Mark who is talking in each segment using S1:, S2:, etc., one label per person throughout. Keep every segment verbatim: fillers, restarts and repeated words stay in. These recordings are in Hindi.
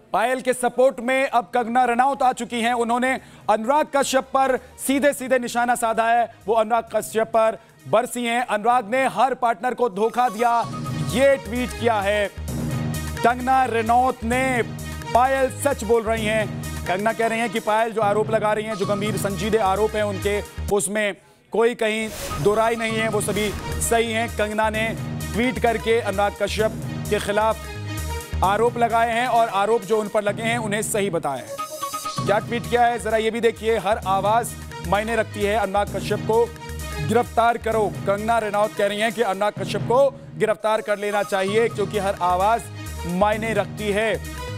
S1: पायल के सपोर्ट में अब कंगना रनौत आ चुकी हैं। उन्होंने अनुराग कश्यप पर सीधे सीधे निशाना साधा है। वो अनुराग कश्यप पर बरसी हैं। अनुराग ने हर पार्टनर को धोखा दिया, ये ट्वीट किया है। कंगना रनौत ने पायल सच बोल रही हैं। कंगना कह रही हैं कि पायल जो आरोप लगा रही हैं, जो गंभीर संजीदे आरोप हैं उनके, उसमें कोई कहीं दो राय नहीं है, वो सभी सही हैं। कंगना ने ट्वीट करके अनुराग कश्यप के खिलाफ आरोप लगाए हैं और आरोप जो उन पर लगे हैं उन्हें सही बताया है। क्या ट्वीट किया है जरा ये भी देखिए। हर आवाज मायने रखती है, अनुराग कश्यप को गिरफ्तार करो। कंगना रनौत कह रही हैं कि अनुराग कश्यप को गिरफ्तार कर लेना चाहिए क्योंकि हर आवाज मायने रखती है।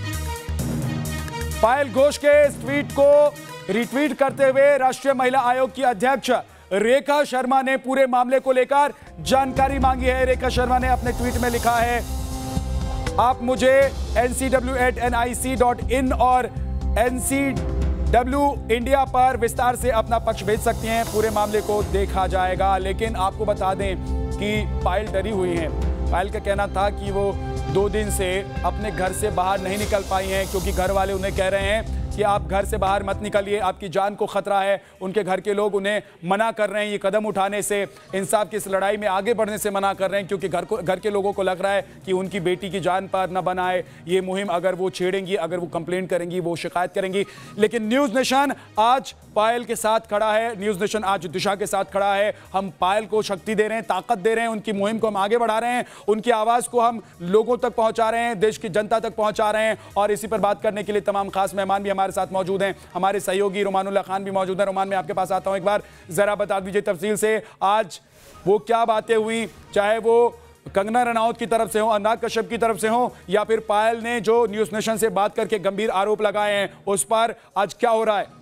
S1: पायल घोष के इस ट्वीट को रिट्वीट करते हुए राष्ट्रीय महिला आयोग की अध्यक्ष रेखा शर्मा ने पूरे मामले को लेकर जानकारी मांगी है। रेखा शर्मा ने अपने ट्वीट में लिखा है, आप मुझे N C W at N I C dot in और एन सी डब्ल्यू इंडिया पर विस्तार से अपना पक्ष भेज सकती हैं। पूरे मामले को देखा जाएगा। लेकिन आपको बता दें कि पायल डरी हुई हैं। पायल का कहना था कि वो दो दिन से अपने घर से बाहर नहीं निकल पाई हैं क्योंकि घर वाले उन्हें कह रहे हैं कि आप घर से बाहर मत निकलिए, आपकी जान को खतरा है। उनके घर के लोग उन्हें मना कर रहे हैं, ये कदम उठाने से, इंसाफ की इस लड़ाई में आगे बढ़ने से मना कर रहे हैं क्योंकि घर को घर के लोगों को लग रहा है कि उनकी बेटी की जान पर न बनाए। ये मुहिम अगर वो छेड़ेंगी, अगर वो कंप्लेंट करेंगी, वो शिकायत करेंगी। लेकिन न्यूज़ नेशन आज पायल के साथ खड़ा है। न्यूज़ नेशन आज दिशा के साथ खड़ा है। हम पायल को शक्ति दे रहे हैं, ताकत दे रहे हैं, उनकी मुहिम को हम आगे बढ़ा रहे हैं, उनकी आवाज़ को हम लोगों तक पहुंचा रहे हैं, देश की जनता तक पहुंचा रहे हैं। और इसी पर बात करने के लिए तमाम खास मेहमान भी हमारे साथ मौजूद हैं। हमारे सहयोगी रोमानुल्लाह खान भी मौजूद हैं। रोमान, मैं आपके पास आता हूं। एक बार जरा बता दीजिए तफसील से आज वो क्या बातें हुई, चाहे वो कंगना रनौत की तरफ से हो, अनुराग कश्यप की तरफ से हो, या फिर पायल ने जो न्यूज़ नेशन से बात करके गंभीर आरोप लगाए हैं उस पर आज क्या हो रहा है?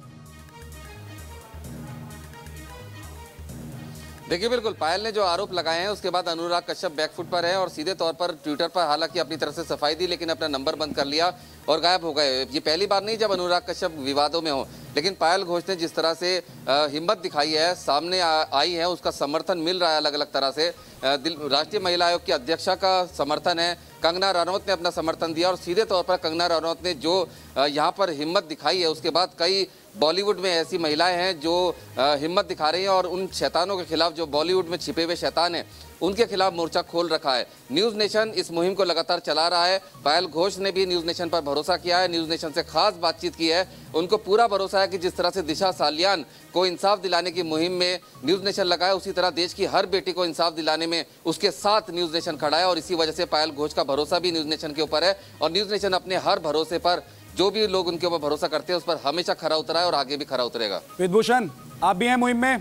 S2: देखिए, बिल्कुल पायल ने जो आरोप लगाए हैं उसके बाद अनुराग कश्यप बैकफुट पर है और सीधे तौर पर ट्विटर पर हालांकि अपनी तरफ से सफाई दी, लेकिन अपना नंबर बंद कर लिया और गायब हो गए। ये पहली बार नहीं जब अनुराग कश्यप विवादों में हो, लेकिन पायल घोष ने जिस तरह से हिम्मत दिखाई है, सामने आ, आई है, उसका समर्थन मिल रहा है अलग अलग तरह से। राष्ट्रीय महिला आयोग की अध्यक्षा का समर्थन है, कंगना रनौत ने अपना समर्थन दिया और सीधे तौर पर कंगना रनौत ने जो यहाँ पर हिम्मत दिखाई है उसके बाद कई बॉलीवुड में ऐसी महिलाएं हैं जो हिम्मत दिखा रही हैं और उन शैतानों के खिलाफ जो बॉलीवुड में छिपे हुए शैतान हैं उनके खिलाफ मोर्चा खोल रखा है। न्यूज़ नेशन इस मुहिम को लगातार चला रहा है। पायल घोष ने भी न्यूज़ नेशन पर भरोसा किया है, न्यूज़ नेशन से खास बातचीत की है। उनको पूरा भरोसा है कि जिस तरह से दिशा सालियान को इंसाफ दिलाने की मुहिम में न्यूज़ नेशन लगा है, उसी तरह देश की हर बेटी को इंसाफ दिलाने में उसके साथ न्यूज़ नेशन खड़ा है। और इसी वजह से पायल घोष का भरोसा भी न्यूज़ नेशन के ऊपर है और न्यूज़ नेशन अपने हर भरोसे पर, जो भी लोग उनके ऊपर भरोसा करते हैं उस पर हमेशा खरा उतरा है और आगे भी खरा उतरेगा।
S1: विद्भूषण, आप भी हैं मुहिम में?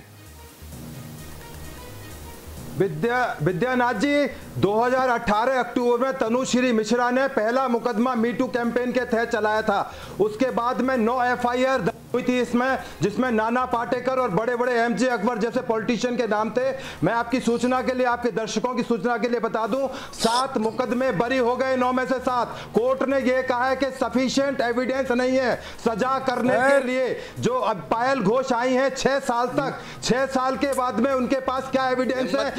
S3: विद्या विद्यानाथ जी, दो हज़ार अठारह अक्टूबर में तनुश्री मिश्रा ने पहला मुकदमा मीटू कैंपेन के तहत चलाया था। उसके बाद में नौ एफ आई आर हुई थी इसमें, जिसमें नाना पाटेकर और बड़े बड़े एम जे अकबर जैसे पॉलिटिशियन के नाम थे। मैं आपकी सूचना के लिए, आपके दर्शकों की सूचना के लिए बता दूं, सात मुकदमे बरी हो गए, नौ में से सात। कोर्ट ने यह कहा है कि सफिशिएंट एविडेंस नहीं है सजा करने के लिए। जो अब पायल घोष आई हैं छह साल तक, छह साल के बाद में उनके पास क्या एविडेंस है?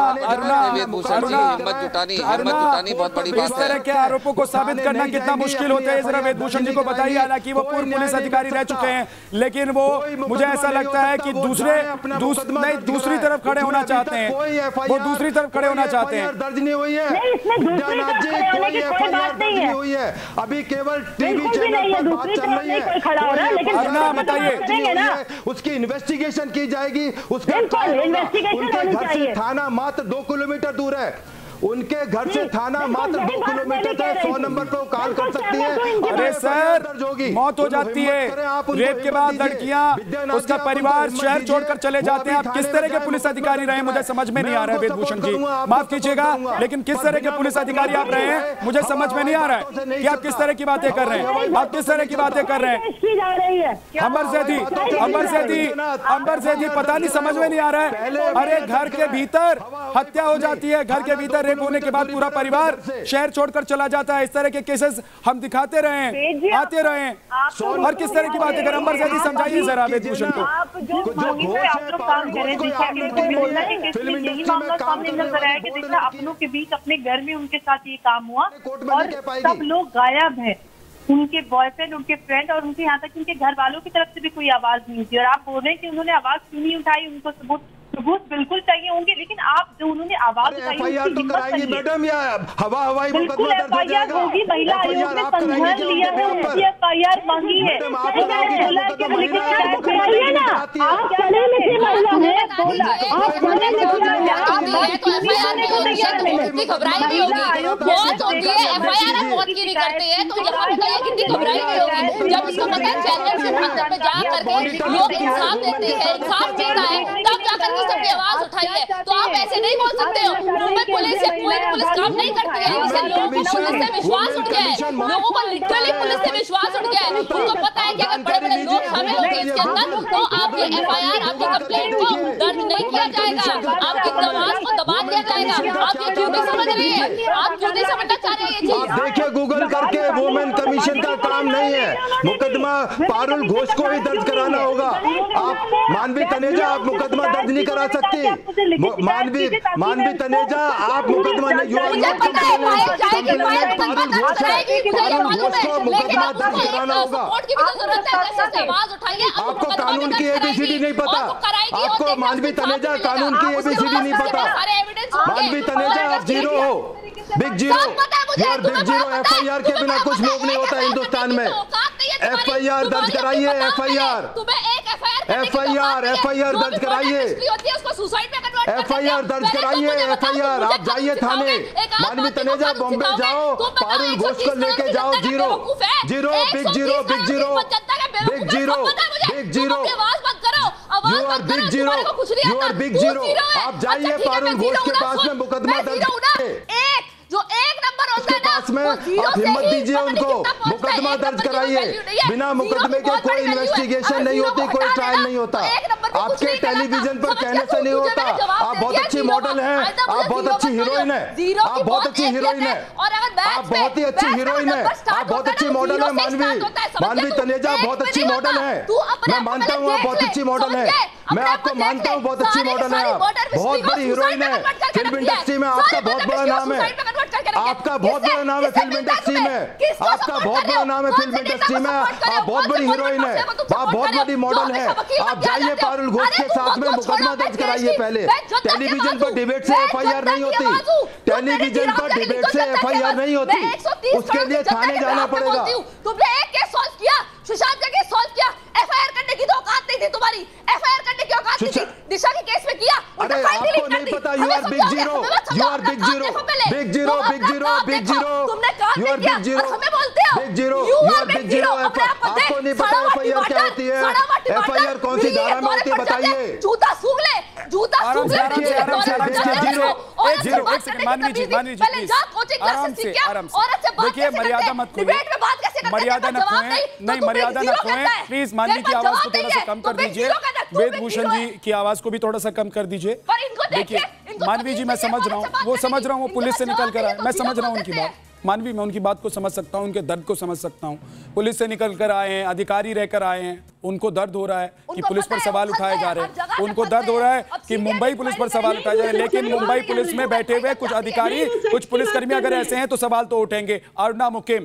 S1: इस तरह के आरोपों को साबित करना कितना मुश्किल होता है जरा वेदभूषण जी को बताइए। हालांकि वो पूर्व पुलिस अधिकारी रह चुके हैं, लेकिन वो मुझे ऐसा लगता है कि दूसरे नहीं दूसरी तरफ खड़े होना चाहते हैं, वो दूसरी तरफ खड़े होना चाहते हैं।
S3: दर्ज नहीं हुई है विद्यानाथ जी, कोई एफ आई आर दर्ज नहीं हुई है। अभी केवल टीवी चैनल पर बात चल रही है। बताइए, उसकी इन्वेस्टिगेशन की जाएगी। उसका उनके घर से थाना मात्र दो किलोमीटर दूर है। उनके घर से थाना मात्र दो किलोमीटर तक सौ नंबर पर कॉल कर सकती है।
S1: अरे सर, मौत हो जाती है, रेप के बाद लड़कियां, उसका परिवार शहर छोड़कर चले जाते हैं। आप किस तरह के पुलिस अधिकारी रहे मुझे समझ में नहीं आ रहा है वेदभूषण जी, माफ कीजिएगा, लेकिन किस तरह के पुलिस अधिकारी आप रहे हैं मुझे समझ में नहीं आ रहा है कि आप किस तरह की बातें कर रहे हैं। आप किस तरह की बातें कर रहे हैं? अंबर ज़ैदी, अंबर ज़ैदी, अंबर ज़ैदी, पता नहीं, समझ में नहीं आ रहा है। अरे घर के भीतर हत्या हो जाती है, घर के भीतर रेप होने के बाद पूरा परिवार शहर छोड़कर चला जाता है। इस तरह के केसेस हम दिखाते रहे, आते रहे, और किस तरह की बातें करें? अंबर ज़ैदी, समझाइए जरा वेदभूषण को।
S4: आप जो आप लोग काम कर रहे हैं, दिशा के बोलना है कि इसमें यही मामला सामने नजर आया कि दिशा अपनों के बीच अपने घर में उनके साथ ये काम हुआ और सब लोग गायब है। उनके बॉयफ्रेंड, उनके फ्रेंड और उनके यहाँ तक उनके घर वालों की तरफ से भी कोई आवाज नहीं थी। और आप बोल रहे हैं कि उन्होंने आवाज क्यों नहीं उठाई, उनको सबूत सबूत बिल्कुल चाहिए होंगे, लेकिन आप जो उन्होंने आवाज उठाई
S3: एफआईआर तो कराएंगे मैडम या हवा हवाई
S4: बिल्कुल एफआईआर होगी। महिला आयोग ने संज्ञान लिया है, एफआईआर मांगी है।
S5: जब उसको पता है चैनल अंदर में जा करके लोग इंसाफ देते हैं, इंसाफ मिलता है, तब जाकर के सबकी आवाज उठाई है। तो आप ऐसे नहीं बोल सकते हो। मुंबई पुलिस या कोई पुलिस काम नहीं करती है, इससे लोगों को पुलिस से विश्वास उठ गया है, लोगों को लिटरली पुलिस से विश्वास उठ गया है। उनको पता है कि अगर बड़े बड़े लोग शामिल होंगे इसके अंदर तो आपकी एफआईआर, आपकी कंप्लेंट को दर्ज नहीं किया जाएगा, आपकी आवाज को दबा दिया जाएगा। आप ये क्यों नहीं समझ रही है? आप क्यों नहीं समझना चाह रहे हैं ये चीज?
S3: आप देखिए गूगल करके, वुमेन कमीशन का काम नहीं है, मुकदमा पारुल घोष को ही दर्ज कराना होगा। आप मानवी तनेजा आप मुकदमा दर्ज नहीं करा सकती। मानवी मानवी तनेजा आप मुकदमा नहीं, पारुल घोष को मुकदमा दर्ज कराना होगा। आपको कानून की एबीसीडी नहीं पता, आपको मानवी तनेजा कानून की एबीसीडी नहीं पता। मानवी तनेजा आप जीरो हो, बिग जीरो, यार बिग जीरो। एफआईआर के बिना कुछ लोग नहीं होता हिंदुस्तान में। एफआईआर दर्ज कराइए, एफआईआर एफआईआर एफआईआर दर्ज कराइए, एफआईआर दर्ज कराइए, एफआईआर। आप जाइए थाने, मानवी तनेजा बॉम्बे जाओ, पारुल घोष को लेके जाओ। Zero zero, big zero, big zero, big zero, big zero. You are big zero, you are big zero. आप जाइए पारुल घोष के पास में मुकदमा दर्ज कराइए,
S5: जो एक नंबर होता है
S3: पास में आप हिम्मत दीजिए उनको, मुकदमा दर्ज कराइए। बिना मुकदमे के कोई इन्वेस्टिगेशन नहीं होती, कोई ट्रायल नहीं होता। आपके टेलीविजन पर कहने से नहीं होता। आप बहुत अच्छी मॉडल हैं, आप बहुत अच्छी हीरोइन है, आप बहुत अच्छी हीरोइन है, आप बहुत ही अच्छी हीरोइन है, आप बहुत अच्छी मॉडल है। मानवी मानवी तनेजा बहुत अच्छी मॉडल है, मैं मानता हूँ आप बहुत अच्छी मॉडल है, मैं आपको मानता हूँ बहुत अच्छी मॉडल है, आप बहुत बड़ी हीरोइन है। फिल्म इंडस्ट्री में आपका बहुत बड़ा नाम है, आपका बहुत बड़ा नाम है फिल्म इंडस्ट्री में, आपका बहुत बड़ा नाम है फिल्म इंडस्ट्री में। आप बहुत बड़ी हीरोइन है, आप बहुत बड़ी मॉडल है। आप जाइए पारुल घोष के साथ में मुकदमा दर्ज कराइए। पहले टेलीविजन पर डिबेट से एफआईआर नहीं होती, टेलीविजन पर डिबेट से एफआईआर नहीं होती, उसके लिए थाने जाना पड़ेगा।
S5: तुमने एक केस सॉल्व किया, सुशांत का केस सॉल्व किया, एफआईआर करने की तो औकात नहीं थी तुम्हारी, एफआईआर करने की औकात नहीं थी। दिशा के केस में किया,
S3: अरे आपको नहीं पता। You are big zero, you are big zero, big zero, big zero, big zero, you are big zero, big zero, you are big zero. आपको नहीं पता एफआईआर क्या होती है, एफआईआर कौन सी धारा में होती है बताइए।
S5: जूता सूंघ ले, जूता सूंघ ले।
S3: जीरो
S1: एक जीरो एक सेकंड मानवी जी, मानवी जी प्लीज आराम से, आराम से देखिए, मर्यादा मत खोइए, मर्यादा न खोएं, नहीं मर्यादा न खोएं प्लीज। मानवी की आवाज को थोड़ा सा कम कर दीजिए, वेदभूषण जी की आवाज को भी थोड़ा सा कम कर दीजिए। देखिए मानवी जी, मैं समझ रहा हूँ, वो समझ रहा हूँ, वो पुलिस से निकल कर आए, मैं समझ रहा हूँ उनकी बात। मानवी, मैं उनकी बात को समझ सकता हूँ, उनके दर्द को समझ सकता हूँ। पुलिस से निकल कर आए हैं, अधिकारी रहकर आए हैं, उनको दर्द हो रहा है कि पुलिस पर सवाल उठाए जा रहे हैं, उनको दर्द हो रहा है कि मुंबई पुलिस पर सवाल उठाए जा रहे हैं। लेकिन मुंबई पुलिस में बैठे हुए कुछ अधिकारी, कुछ पुलिसकर्मी अगर ऐसे हैं तो सवाल तो उठेंगे। अरुणा मुकिम,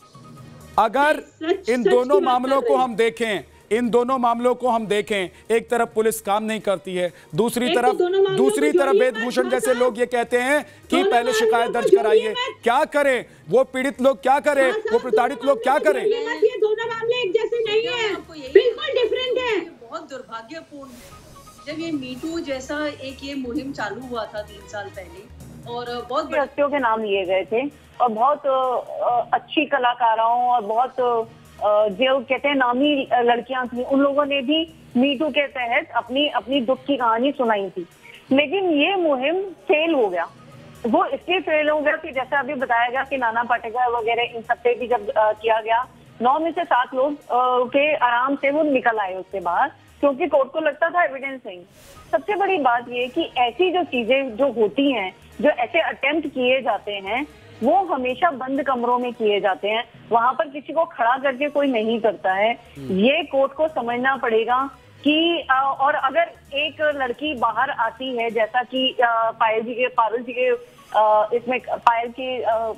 S1: अगर इन दोनों मामलों को हम देखें, इन दोनों मामलों को हम देखें, एक तरफ पुलिस काम नहीं करती है, दूसरी तरफ दूसरी तरफ वेदभूषण जैसे लोग ये कहते हैं कि पहले शिकायत दर्ज कराइए। क्या करें वो पीड़ित लोग, क्या करें वो प्रताड़ित लोग, क्या करें?
S6: ये दोनों मामले एक जैसे नहीं है, बिल्कुल डिफरेंट है।
S7: बहुत दुर्भाग्यपूर्ण है जब ये मीटू जैसा एक ये मुहिम चालू हुआ था तीन साल पहले, और बहुत
S4: व्यक्तियों के नाम लिए गए थे और बहुत अच्छी कलाकारों और बहुत जो कहते हैं नामी लड़कियां थी, उन लोगों ने भी मीटू के तहत अपनी अपनी दुख की कहानी सुनाई थी। लेकिन ये मुहिम फेल हो गया। वो इसलिए फेल हो गया कि जैसा अभी बताया गया कि नाना पाटेकर वगैरह इन सब पे भी जब आ, किया गया, नौ में से सात लोग के आराम से वो निकल आए उसके बाहर, क्योंकि कोर्ट को लगता था एविडेंस नहीं। सबसे बड़ी बात ये कि ऐसी जो चीजें जो होती हैं, जो ऐसे अटेम्प्ट किए जाते हैं, वो हमेशा बंद कमरों में किए जाते हैं, वहां पर किसी को खड़ा करके कोई नहीं करता है। ये कोर्ट को समझना पड़ेगा कि और अगर एक लड़की बाहर आती है, जैसा कि पायल जी के पारुल जी के इसमें पायल की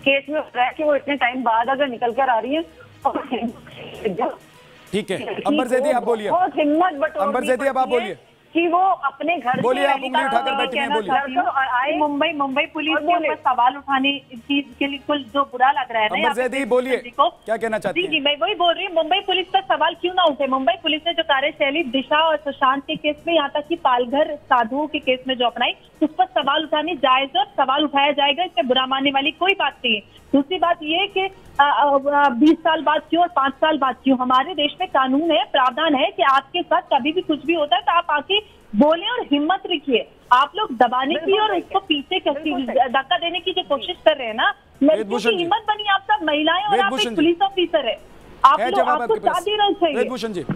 S4: केस में हो रहा है कि वो इतने टाइम बाद अगर निकल कर आ रही है और
S1: ठीक है अंबर जैदी आप बोलिए।
S4: बहुत हिम्मत बटोरनी
S1: अंबर जैदी अब आप बोलिए
S4: कि वो अपने घर
S1: बोलिए, आप उंगली उठाकर बैठी हैं, बोलिए।
S8: आए मुंबई मुंबई पुलिस के ऊपर सवाल उठाने इस चीज के लिए कुल जो बुरा लग रहा है ना,
S1: अंबर जैदी बोलिए क्या कहना चाहती हैं?
S8: जी जी मैं वही बोल रही हूँ, मुंबई पुलिस पर सवाल क्यों ना उठे। मुंबई पुलिस ने जो कार्यशैली दिशा और सुशांत के केस में, यहाँ तक कि पालघर साधुओं के केस में जो अपनाई, उस पर सवाल उठाने जायज और सवाल उठाया जाएगा, इसमें बुरा मानने वाली कोई बात नहीं है। दूसरी बात ये कि बीस साल बाद क्यों और पांच साल बाद क्यों, हमारे देश में कानून है, प्रावधान है कि आपके साथ कभी भी कुछ भी होता है तो आप आके बोले और हिम्मत रखिए। आप लोग दबाने की और उसको पीछे धक्का देने की जो कोशिश कर रहे हैं ना, लड़कियों की हिम्मत बनी, आप सब महिलाएं और आप एक पुलिस ऑफिसर है, आप लोग आपको साथ देना चाहिए।
S1: भूषण जी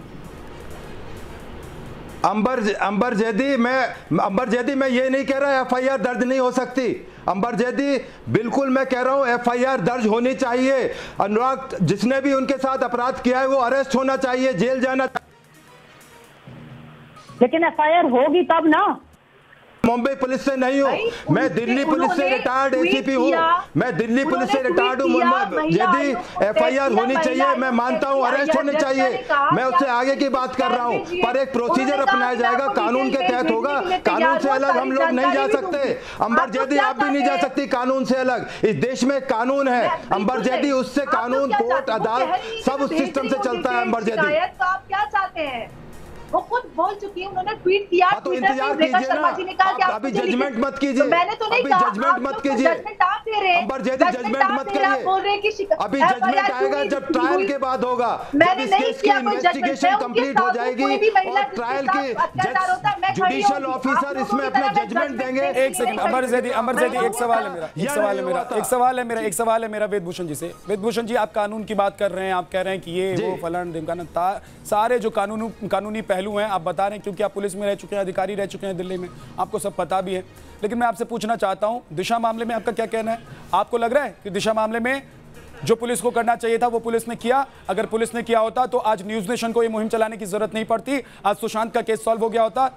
S3: अंबर अंबर जैदी मैं अंबर जैदी मैं ये नहीं कह रहा एफ आई आर दर्ज नहीं हो सकती। अंबर जैदी बिल्कुल मैं कह रहा हूँ एफ आई आर दर्ज होनी चाहिए। अनुराग जिसने भी उनके साथ अपराध किया है वो अरेस्ट होना चाहिए, जेल जाना चाहिए।
S4: लेकिन एफ आई आर होगी तब ना।
S3: मुंबई पुलिस से नहीं हूँ मैं, दिल्ली पुलिस से रिटायर्ड ए सी पी हूँ, मैं दिल्ली पुलिस से रिटायर्ड हूँ। यदि एफ आई आर होनी चाहिए, मैं मानता हूँ अरेस्ट होने चाहिए, मैं उससे आगे की बात कर रहा हूँ, पर एक प्रोसीजर अपनाया जाएगा, कानून के तहत होगा। कानून से अलग हम लोग नहीं जा सकते। अंबर जैदी आप भी नहीं जा सकती कानून से अलग। इस देश में कानून है अंबर जैदी, उससे कानून, कोर्ट, अदालत सब उस सिस्टम से चलता है। अंबर जैदी
S8: आप क्या चाहते हैं? वो खुद बोल चुकी है, उन्होंने ट्वीट किया।
S3: हाँ, तो इंतजार कीजिए ना, आप अभी जजमेंट मत कीजिए,
S8: मैंने तो नहीं
S3: अभी जजमेंट मत कीजिए। अंबर जैदी जजमेंट मत करिए, अभी जजमेंट आएगा जब ट्रायल के बाद होगा, जब इस केस की इन्वेस्टिगेशन कंप्लीट हो जाएगी और ट्रायल की जज जुडिशियल ऑफिसर इसमें अपना जजमेंट देंगे।
S1: एक सेकंड अंबर जैदी, अंबर जैदी एक सवाल है मेरा, एक सवाल है मेरा, एक सवाल है मेरा, एक सवाल है मेरा वेदभूषण जी से। वेदभूषण जी आप कानून की बात कर रहे हैं, आप कह रहे हैं कि ये वो फलाना ढिमकाना, सारे जो कानून कानूनी पहलू हैं आप बता रहे हैं क्योंकि आप पुलिस में रह चुके हैं, अधिकारी रह चुके हैं दिल्ली में, आपको सब पता भी है। लेकिन मैं आपसे पूछना चाहता हूं दिशा मामले में आपका क्या कहना है? आपको लग रहा है कि दिशा मामले में जो पुलिस को करना चाहिए था वो पुलिस ने किया? अगर पुलिस ने किया होता तो आज न्यूज नेशन को ये मुहिम चलाने की जरूरत नहीं पड़ती, आज सुशांत का केस सॉल्व हो गया होता।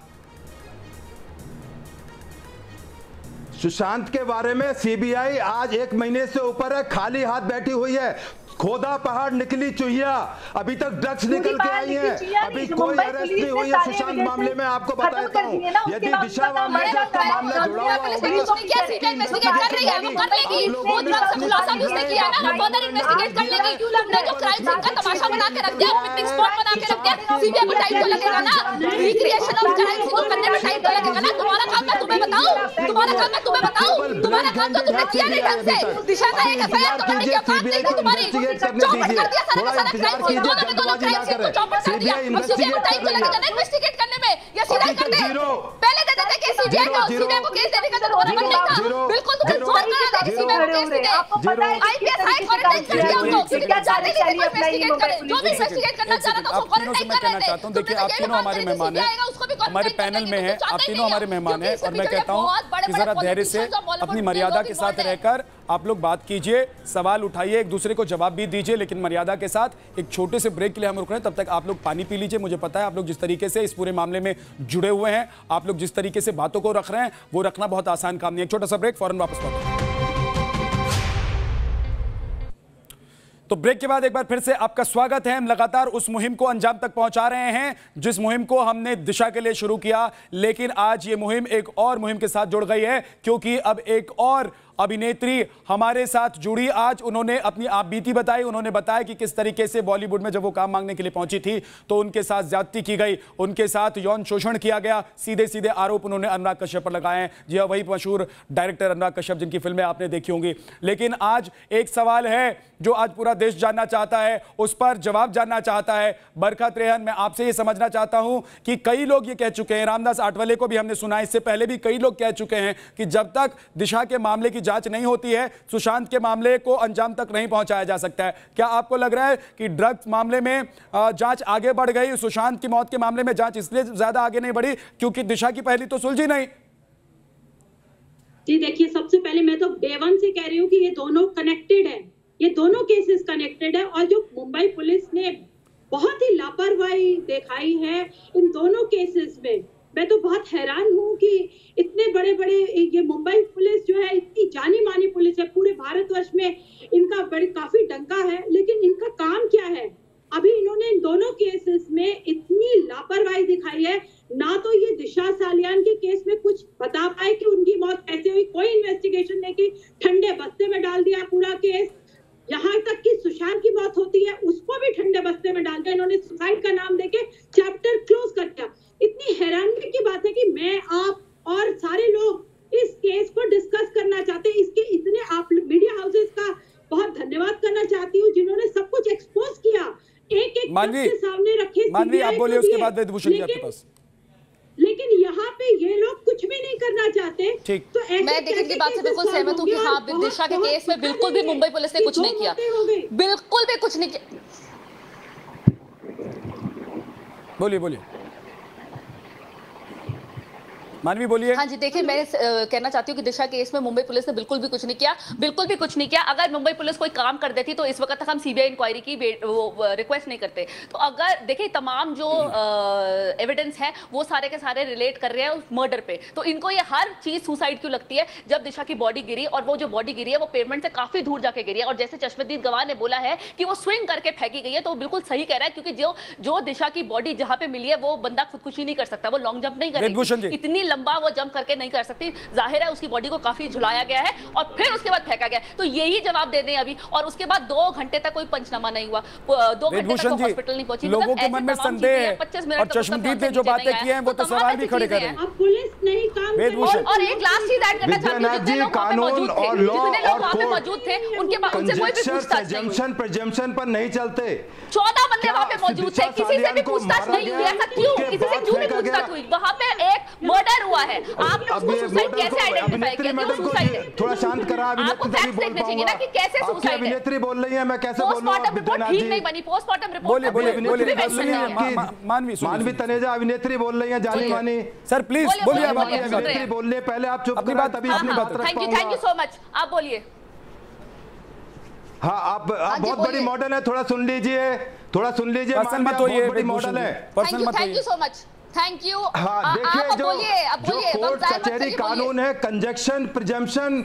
S3: सुशांत के बारे में सी बी आई आज एक महीने से ऊपर है, खाली हाथ बैठी हुई है। खोदा पहाड़ निकली चुहिया, अभी तक ड्रग्स निकल के आई है, अभी कोई अरेस्ट नहीं हुई है सुशांत मामले में। आपको बताता हूँ यदि दिशा मामले से इसका मामला जुड़ा हुआ करने दीजिए, थोड़ा इंतजार कीजिए, जल्दबाजी ना करें। सीबीआई इन्वेस्टिगेट कर रही है,
S5: इन्वेस्टिगेट करने में या सीधा कर दे, पहले दे देते केस सीबीआई को, सीबीआई को केस देने का जरूरत नहीं था। बिल्कुल तुम्हें जोर करना था कि सीबीआई को केस दे, आपको पता है आईपीएस हाई क्वारंटाइन कर दिया उनको, सीबीआई चाहते नहीं थे इन्वेस्टिगेट करे, जो भी इन्वेस्टिगेट करना चाह रहा था उसको क्वारंटाइन कर रहे थे।
S1: देखिए आप तीनों हमारे मेहमान हैं, हमारे पैनल में हैं, आप तीनों हमारे मेहमान हैं और मैं कहता हूं कि जरा धैर्य से अपनी मर्यादा के साथ रहकर आप लोग बात कीजिए, सवाल उठाइए, एक दूसरे को जवाब भी दीजिए, लेकिन मर्यादा के साथ। एक छोटे से ब्रेक के लिए हम रुक रहे हैं, तब तक आप लोग पानी पी लीजिए। मुझे पता है आप लोग जिस तरीके से इस पूरे मामले में जुड़े हुए हैं, आप लोग जिस तरीके से बातों को रख रहे हैं वो रखना बहुत आसान काम नहीं है। एक छोटा सा ब्रेक, फौरन वापस लौटें। तो ब्रेक के बाद एक बार फिर से आपका स्वागत है। हम लगातार उस मुहिम को अंजाम तक पहुंचा रहे हैं जिस मुहिम को हमने दिशा के लिए शुरू किया, लेकिन आज ये मुहिम एक और मुहिम के साथ जुड़ गई है क्योंकि अब एक और अभिनेत्री हमारे साथ जुड़ी। आज उन्होंने अपनी आप बीती बताई, उन्होंने बताया कि किस तरीके से बॉलीवुड में जब वो काम मांगने के लिए पहुंची थी तो उनके साथ ज्यादती की गई, उनके साथ यौन शोषण किया गया। सीधे सीधे आरोप उन्होंने अनुराग कश्यप पर लगाए हैं। जी हाँ, वही मशहूर डायरेक्टर अनुराग कश्यप जिनकी फिल्में आपने देखी होंगी। लेकिन आज एक सवाल है जो आज पूरा देश जानना चाहता है, उस पर जवाब जानना चाहता है। बरखत रेहन, मैं आपसे ये समझना चाहता हूं कि कई लोग ये कह चुके हैं, रामदास आठवले को भी हमने सुना, इससे पहले भी कई लोग कह चुके हैं कि जब तक दिशा के मामले की जांच नहीं होती है सुशांत के मामले को अंजाम तक नहीं पहुंचाया जा सकता है। क्या आपको लग रहा है कि ड्रग्स मामले में जांच आगे बढ़ गई, सुशांत की मौत के मामले में जांच इसलिए ज्यादा आगे नहीं बढ़ी क्योंकि दिशा की पहली तो सुलझी नहीं?
S6: जी देखिए, सबसे पहले मैं तो डे वन से कह रही हूँ कि ये दोनों कनेक्टेड है, ये दोनों केसेस कनेक्टेड है। और जो मुंबई पुलिस ने बहुत ही लापरवाही दिखाई है इन दोनों केसेस में, मैं तो बहुत हैरान हूँ कि इतने बड़े बड़े ये मुंबई पुलिस जो है इतनी जानी मानी पुलिस है, पूरे भारतवर्ष में इनका बड़ी काफी डंका है, लेकिन इनका काम क्या है? अभी इन्होंने इन दोनों केसेस में इतनी लापरवाही दिखाई है। ना तो ये दिशा सालियान के केस में कुछ बता पाए कि उनकी मौत कैसे हुई, कोई इन्वेस्टिगेशन नहीं की, ठंडे बस्ते में डाल दिया पूरा केस। यहाँ तक कि सुशांत की मौत होती है उसको भी ठंडे बस्ते में डाल दिया इन्होंने, सुसाइड का नाम देके चैप्टर क्लोज कर दिया। इतनी हैरानगी की बात है कि मैं, आप और सारे लोग इस केस को डिस्कस करना चाहते हैं। इसके इतने आप मीडिया हाउसेस का बहुत धन्यवाद करना चाहती हूँ जिन्होंने सब कुछ एक्सपोज किया, एक एक
S1: मानवी
S6: के सामने रखे।
S1: मानवी आप बोलिए, उसके बाद वेदभूषण जी आपके पास।
S6: लेकिन यहाँ पे ये लोग कुछ भी नहीं करना चाहते।
S1: ठीक,
S5: तो मैं देखिए की बात से बिल्कुल सहमत हूँ कि हाँ, दिशा के केस में बिल्कुल भी मुंबई पुलिस ने कुछ नहीं किया, बिल्कुल भी कुछ नहीं किया।
S1: बोलिए बोलिए मानवी बोलिए।
S5: हाँ जी, देखिए मैं कहना चाहती हूँ कि दिशा केस में मुंबई पुलिस ने बिल्कुल भी कुछ नहीं किया, बिल्कुल भी कुछ नहीं किया। अगर मुंबई पुलिस कोई काम कर देती तो इस वक्त तक हम सीबीआई इंक्वायरी की वो रिक्वेस्ट नहीं करते। तो अगर देखिए तमाम जो एविडेंस है वो सारे के सारे रिलेट कर रहे हैं उस मर्डर पे, तो इनको ये हर चीज सुसाइड क्यों लगती है? जब दिशा की बॉडी गिरी, और वो जो बॉडी गिरी है वो पेमेंट से काफी दूर जाके गिरी है, और जैसे चश्मदीद गवाह ने बोला है कि वो स्विंग करके फेंकी गई है, तो वो बिल्कुल सही कह रहा है, क्योंकि जो जो दिशा की बॉडी जहां पे मिली है वो बंदा खुदकुशी नहीं कर सकता, वो लॉन्ग जंप नहीं करेगा, इतनी लंबा वो जंप करके नहीं कर सकती। जाहिर है उसकी बॉडी को काफी झुलाया गया है और फिर उसके बाद फेंका गया। तो यही जवाब दे दें अभी, और उसके बाद दो घंटे तक कोई पंचनामा नहीं हुआ, दो घंटे तक हॉस्पिटल नहीं पहुंची।
S1: लोगों के मन में संदेह है, और चश्मदीद ने जो बातें की हैं वो तो सवाल भी खड़े कर रहे हैं।
S6: पुलिस नहीं काम।
S5: और एक लास्ट चीज ऐड करना चाहती हूं, जितने लोग वहां पे मौजूद थे, जितने लोग वहां पे मौजूद थे, उनके उनसे कोई भी पूछताछ नहीं हुई।
S3: प्रिजम्पशन पर नहीं चलते।
S5: चौदह बंदे वहां पे मौजूद थे, किसी से भी पूछताछ नहीं हुई। ऐसा क्यों? किसी से क्यों नहीं पूछताछ हुई? वहां पे एक मर्डर हुआ है, आपने उसको सुसाइड कैसे आइडेंटिफाई किया कि वो सुसाइड है?
S3: थोड़ा शांत करा।
S5: आपको फैक्ट्स देखने चाहिए ना कि कैसे सुसाइड है।
S3: अभिनेत्री बोल रही है, मैं कैसे बोलूं?
S5: पोस्टमार्टम रिपोर्ट ठीक नहीं बनी, पोस्टमार्टम रिपोर्ट
S1: बोलिए बोलिए बोलिए मानवी
S3: मानवी तनेजा अभिनेत्री बोल रही है, जानी मानी।
S1: सर प्लीज बोलिए, आप
S3: अभिनेत्री बोल रही है, पहले आप चुप
S1: अपनी बात, अभी अपनी बात रख।
S5: Thank you thank you so much, आप बोलिए।
S3: हाँ, आप आप बहुत बड़ी मॉडल है, थोड़ा सुन लीजिए, थोड़ा सुन लीजिए।
S1: पर्सन मत होइए,
S3: बड़ी मॉडल है।
S5: पर्सन मत होइए। Thank you so much, thank you.
S3: हाँ, देखिए जो जो कोर्ट कचहरी कानून है, कंजक्शन प्रिजम्पशन।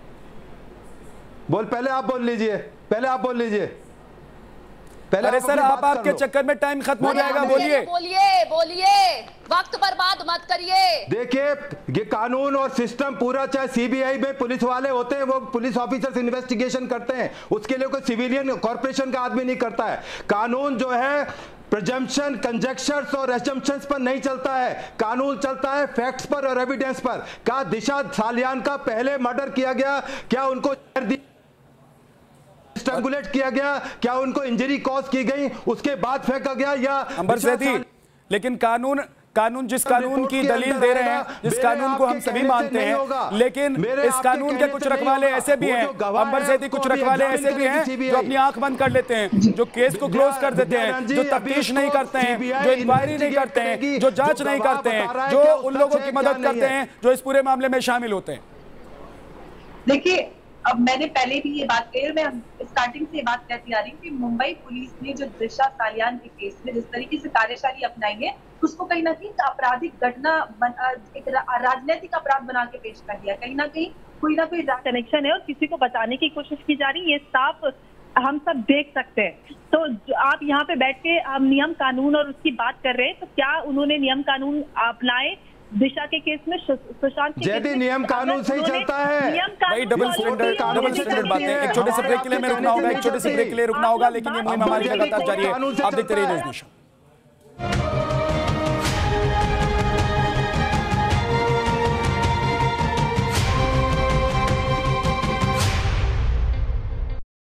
S3: बोल, पहले आप बोल लीजिए, पहले आप बोल लीजिए। पहले
S1: अरे सर, आप आपके चक्कर में टाइम खत्म हो जाएगा। बोलिए
S5: बोलिए बोलिए, वक्त बर्बाद मत करिए।
S3: देखिए, ये कानून और सिस्टम पूरा, चाहे सीबीआई में पुलिस वाले होते हैं, वो पुलिस ऑफिसर्स इन्वेस्टिगेशन करते हैं, उसके लिए कोई सिविलियन कॉर्पोरेशन का आदमी नहीं करता है। कानून जो है प्रिजम्पशन, कंजक्शंस और असम्पशंस पर नहीं चलता है, कानून चलता है फैक्ट्स पर और एविडेंस पर। क्या दिशा सालियान का पहले मर्डर किया गया? क्या उनको स्ट्रैंगुलेट किया गया? क्या उनको इंजरी कॉज की गई, उसके बाद फेंका गया? या
S1: अंबर सेठी, लेकिन कानून कानून जिस कानून की दलील दे रहे हैं, जिस कानून को हम सभी मानते हैं, लेकिन इस कानून के कुछ रखवाले ऐसे भी हैं, अंबर सेठी, कुछ रखवाले ऐसे भी हैं जो अपनी आंख बंद कर लेते हैं, जो केस को क्लोज कर देते हैं, जो तफ्तीश नहीं करते हैं, जो इंक्वायरी नहीं करते हैं, जो जांच नहीं करते हैं, जो उन लोगों की मदद करते हैं जो इस पूरे मामले में शामिल होते हैं।
S7: देखिए, अब मैंने पहले भी ये बात कही, मैं स्टार्टिंग से ये बात कहती आ रही हूँ कि मुंबई पुलिस ने जो दिशा सालियान के केस में जिस तरीके से कार्यशैली अपनाई है, उसको कहीं ना कहीं आपराधिक घटना, एक राजनीतिक अपराध बना के पेश कर दिया। कहीं ना कहीं कोई ना कोई कनेक्शन है और किसी को बचाने की कोशिश की जा रही है, ये साफ हम सब देख सकते हैं। तो आप यहाँ पे बैठ के हम नियम कानून और उसकी बात कर रहे हैं, तो क्या उन्होंने नियम कानून अपनाए? दिशा के केस में, सुशांत के केस में
S3: नियम कानून से ही चलता है
S1: भाई। डबल स्टैंडर्ड डबल स्टैंडर्ड बातें। एक छोटे से ब्रेक के लिए मैं रुकना होगा, एक छोटे से ब्रेक के लिए रुकना होगा, लेकिन ये मुहिम हमारी लगातार जारी है। आप देखते रहिए न्यूज़ नेशन।